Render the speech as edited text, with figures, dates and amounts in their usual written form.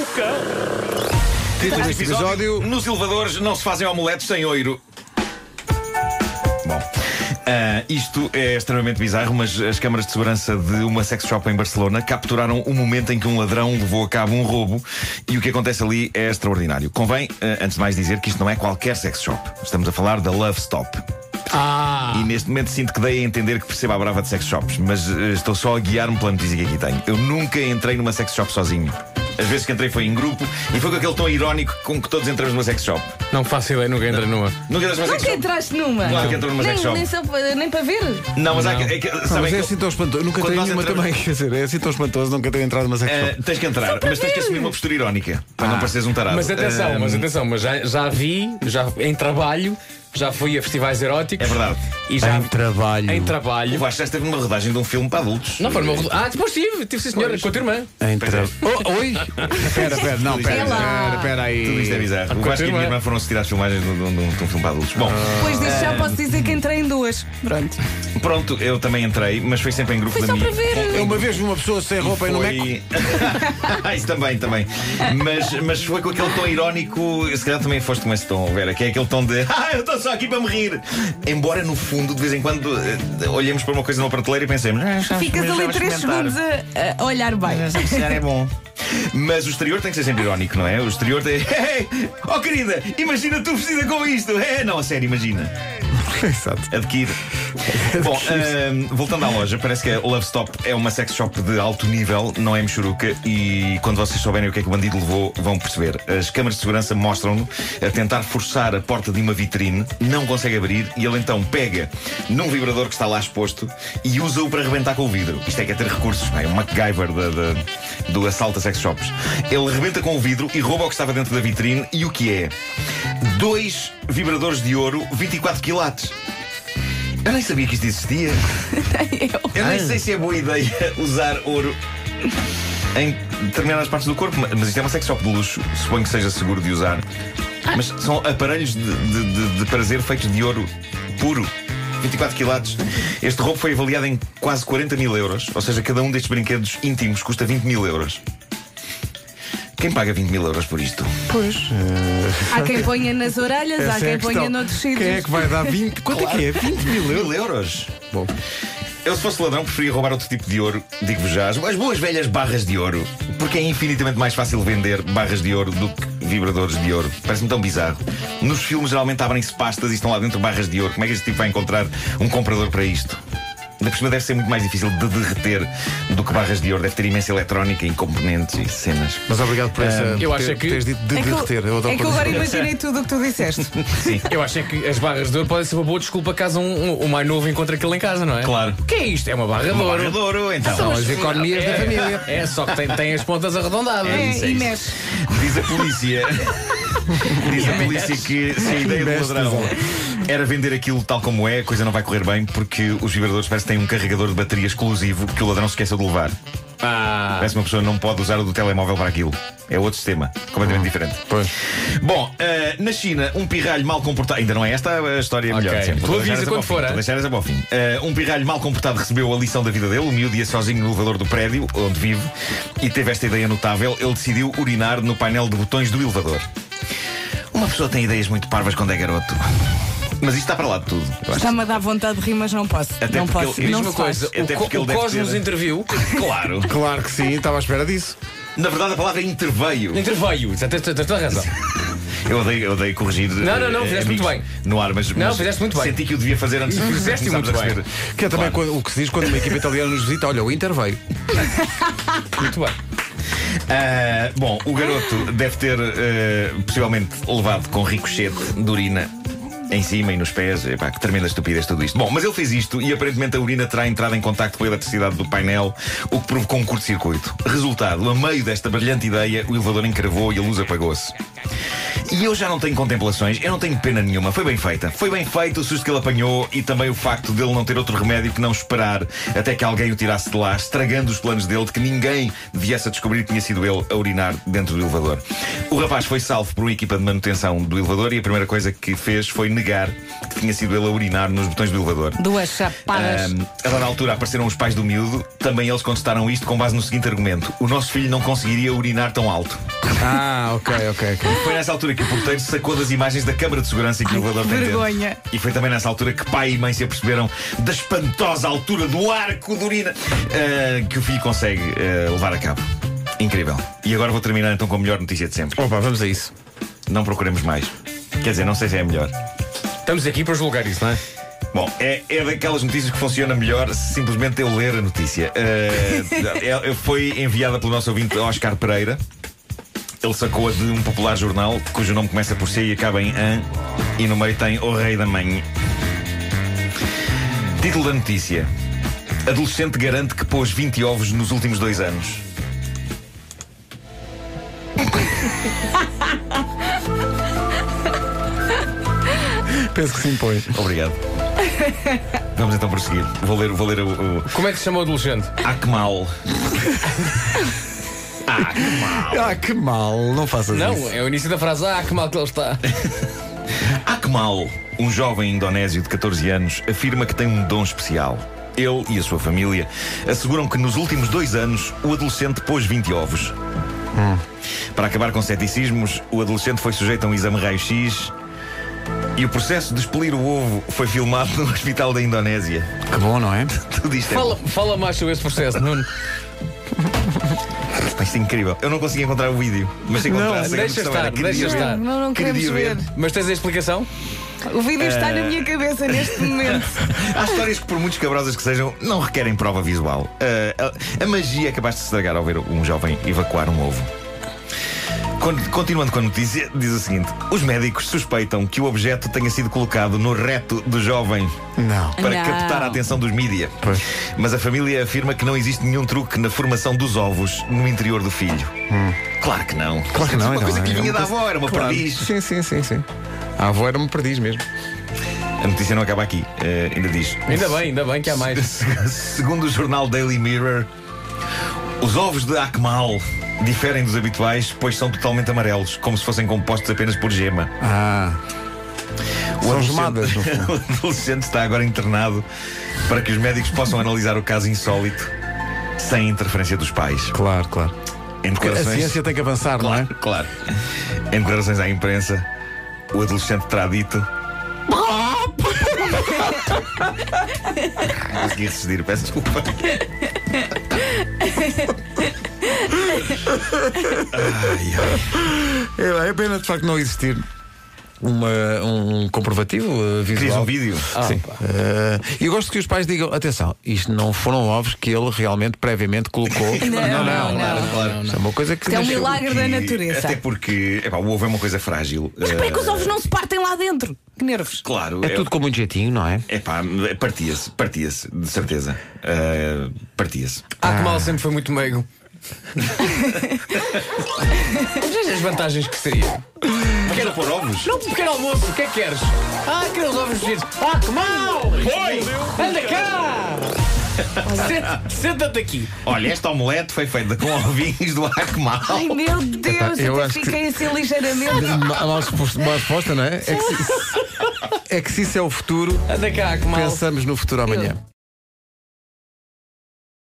Título deste episódio: nos elevadores não se fazem omeletes sem oiro. Bom, isto é extremamente bizarro, mas as câmaras de segurança de uma sex shop em Barcelona capturaram o momento em que um ladrão levou a cabo um roubo, e o que acontece ali é extraordinário. Convém, antes de mais, dizer que isto não é qualquer sex shop. Estamos a falar da Love Stop. E neste momento sinto que dei a entender que percebo a brava de sex shops, mas estou só a guiar-me pela notícia que aqui tenho. Eu nunca entrei numa sex shop sozinho. As vezes que entrei foi em grupo e foi com aquele tom irónico com que todos entramos numa sex shop. Não faço ideia, nunca entrei numa. Nunca entraste numa? Claro que entrou numa sex shop. Nem para ver? Não, mas mas é assim tão espantoso. Nunca tenho nenhuma também. Quer dizer, é assim tão espantoso, nunca tenho entrado numa sex shop. Tens que entrar, mas tens que assumir uma postura irónica para não pareceres um tarado. Mas atenção, já vi, em trabalho. Já fui a festivais eróticos. É verdade. E já Em trabalho. O Vasco já esteve numa rodagem de um filme para adultos. Não foi numa rodagem. Depois tive sim, senhora, com a tua irmã. Oi? Espera aí. Tudo isto é bizarro. O Vasco e a minha irmã foram assistir às filmagens de um filme para adultos. Bom, depois disso já posso dizer que entrei em duas. Pronto, eu também entrei, mas foi sempre em grupo Foi da só minha. para ver. Eu uma vez vi uma pessoa sem roupa e no meco. Isso também. Mas foi com aquele tom irónico. Se calhar também foste com esse tom, Vera, que é aquele tom de eu estou só aqui para me rir. Embora no fundo, de vez em quando, olhemos para uma coisa numa prateleira e pensemos ficas ali 3 segundos a olhar bem. Se calhar é bom. Mas o exterior tem que ser sempre irónico, não é? O exterior tem. Oh querida, imagina tu vestida com isto. Não, a sério, imagina. Exato. Adquire. Bom, voltando à loja, parece que a Love Stop é uma sex shop de alto nível, não é mexuruca, e quando vocês souberem o que é que o bandido levou, vão perceber. As câmaras de segurança mostram-no a tentar forçar a porta de uma vitrine, não consegue abrir, e ele então pega num vibrador que está lá exposto e usa-o para arrebentar com o vidro. Isto é que é ter recursos, não é? Um MacGyver do assalto a sex shops. Ele arrebenta com o vidro e rouba o que estava dentro da vitrine, e o que é? 2 vibradores de ouro, 24 quilates. Eu nem sabia que isto existia. Eu nem sei se é boa ideia usar ouro em determinadas partes do corpo, mas isto é uma sex shop de luxo. Suponho que seja seguro de usar. Mas são aparelhos de prazer feitos de ouro puro. 24 quilates. Este roubo foi avaliado em quase 40 mil euros. Ou seja, cada um destes brinquedos íntimos custa 20 mil euros. Quem paga 20 mil euros por isto? Pois. Há quem ponha nas orelhas, há quem ponha noutros sítios. Quem é que vai dar 20? Quanto é que é? 20 mil euros? Bom. Eu, se fosse ladrão, preferia roubar outro tipo de ouro. Digo-vos já, as boas velhas barras de ouro. Porque é infinitamente mais fácil vender barras de ouro do que vibradores de ouro. Parece-me tão bizarro. Nos filmes geralmente abrem-se pastas e estão lá dentro barras de ouro. Como é que este tipo vai encontrar um comprador para isto? Ainda por cima deve ser muito mais difícil de derreter do que barras de ouro. Deve ter imensa eletrónica e componentes e cenas. Mas obrigado por essa. Eu acho que teres dito de derreter. É que eu agora imaginei tudo o que tu disseste. Sim. Eu acho que as barras de ouro podem ser uma boa desculpa caso o mais novo encontre aquilo em casa, não é? Claro. O que é isto? É uma barra de ouro. Uma barra de ouro, então. São as economias da família. É, só que tem as pontas arredondadas. E mexe. Diz a polícia. Diz a polícia que se a ideia do ladrão era vender aquilo tal como é, a coisa não vai correr bem, porque os vibradores parece que têm um carregador de bateria exclusivo que o ladrão se esqueceu de levar. Parece que uma pessoa não pode usar o do telemóvel para aquilo. É outro sistema, completamente diferente. Pois. Bom, na China, um pirralho mal comportado. Ainda não é esta a história melhor. Tu avisa quando for. Vou deixar essa para o fim. Um pirralho mal comportado recebeu a lição da vida dele. O miúdo ia sozinho no elevador do prédio onde vive e teve esta ideia notável. Ele decidiu urinar no painel de botões do elevador. Uma pessoa tem ideias muito parvas quando é garoto. Mas isto está para lá de tudo. Está-me a dar vontade de rir, mas não posso. Até não porque posso. ele- Não Diz-me se uma faz. coisa, Até porque o ele deve Cosmos ter- interviu. Claro. Claro que sim, estava à espera disso. Na verdade, a palavra interveio. Interveio, tens toda a razão. Eu odeio corrigir. Não, fizeste muito bem. No ar, mas fizeste muito bem. Senti que o devia fazer antes de Fizeste começarmos muito a bem. receber. Que é também Claro. o que se diz quando uma equipa italiana nos visita. Olha, o Inter veio. Muito bem. Bom, o garoto deve ter possivelmente levado com ricochete de urina em cima e nos pés. Epá, que tremenda estupidez tudo isto. Bom, mas ele fez isto e aparentemente a urina terá entrado em contacto com a eletricidade do painel, o que provocou um curto-circuito. Resultado, a meio desta brilhante ideia, o elevador encravou e a luz apagou-se. E eu já não tenho contemplações, eu não tenho pena nenhuma. Foi bem feita. Foi bem feito o susto que ele apanhou e também o facto dele não ter outro remédio que não esperar até que alguém o tirasse de lá, estragando os planos dele, de que ninguém viesse a descobrir que tinha sido ele a urinar dentro do elevador. O rapaz foi salvo por uma equipa de manutenção do elevador e a primeira coisa que fez foi negar que tinha sido ele a urinar nos botões do elevador. Duas chapadas. A dada altura apareceram os pais do miúdo. Também eles contestaram isto com base no seguinte argumento: o nosso filho não conseguiria urinar tão alto. Ok. Foi nessa altura que o porteiro sacou das imagens da câmara de segurança que o elevador tem dentro. Vergonha. E foi também nessa altura que pai e mãe se aperceberam da espantosa altura do arco de urina que o filho consegue levar a cabo. Incrível. E agora vou terminar então com a melhor notícia de sempre. Opa, vamos a isso. Não procuremos mais. Quer dizer, não sei se é a melhor. Estamos aqui para julgar isso, não é? Bom, é daquelas notícias que funciona melhor se simplesmente eu ler a notícia. Foi enviada pelo nosso ouvinte Oscar Pereira. Ele sacou-a de um popular jornal cujo nome começa por C e acaba em AN e no meio tem O Rei da Mãe. Título da notícia: adolescente garante que pôs 20 ovos nos últimos 2 anos. Penso que se impõe. Obrigado. Vamos então prosseguir. Vou ler o. Como é que se chama o adolescente? Akmal. Que mal, não faças isso. Não, é o início da frase. Que mal que ele está. Akmal, um jovem indonésio de 14 anos, afirma que tem um dom especial. Ele e a sua família asseguram que nos últimos 2 anos o adolescente pôs 20 ovos. Para acabar com ceticismos, o adolescente foi sujeito a um exame raio-x e o processo de expelir o ovo foi filmado no hospital da Indonésia. Que bom, não é? Tudo isto Fala mais sobre esse processo, Nuno. Isto é incrível. Eu não consegui encontrar o vídeo, mas se encontrasse, deixa estar. Não queremos ver. ver. Mas tens a explicação? O vídeo está na minha cabeça neste momento. Há histórias que, por muito escabrosas que sejam, não requerem prova visual. A magia é capaz de se estragar ao ver um jovem evacuar um ovo. Continuando com a notícia, diz o seguinte: os médicos suspeitam que o objeto tenha sido colocado no reto do jovem Não. para captar a atenção dos mídia. Pois. Mas a família afirma que não existe nenhum truque na formação dos ovos no interior do filho. Claro que não. Claro que não. Uma coisa que lhe é vinha uma da coisa- avó, era uma Claro. perdiz. Sim. A avó era uma perdiz mesmo. A notícia não acaba aqui. Ainda diz: Ainda bem que há mais. segundo o jornal Daily Mirror, os ovos de Akmal diferem dos habituais, pois são totalmente amarelos, como se fossem compostos apenas por gema. São gemadas, no fundo. O adolescente está agora internado para que os médicos possam analisar o caso insólito sem interferência dos pais. Claro. Em Porque a declarações, ciência tem que avançar, não é? claro. Em declarações à imprensa, o adolescente terá dito: não consegui resistir, peço desculpa. É pena de facto não existir um comprovativo Querias visual. um vídeo? Sim. E eu gosto que os pais digam: atenção, isto não foram ovos que ele realmente previamente colocou. Não. Claro. Isto é uma coisa que É um deixou- milagre da natureza. Até porque o ovo é uma coisa frágil. Mas como é que os ovos não se partem lá dentro? Que nervos. Claro. É tudo com muito jeitinho, não é? Partia-se, de certeza. Partia-se. Que mal sempre foi muito meigo. Veja as vantagens que seria. Quero pôr ovos? Não, pequeno almoço, o que é que queres? Queria os ovos mexidos. Que mal! Foi! Anda cá! Senta-te aqui. Olha, esta omelete foi feita com ovinhos do Akmal. Ai meu Deus, eu até acho que- fiquei assim ligeiramente. Uma resposta, não é? É que se isso é o futuro, Anda cá, que mal. pensamos no futuro amanhã.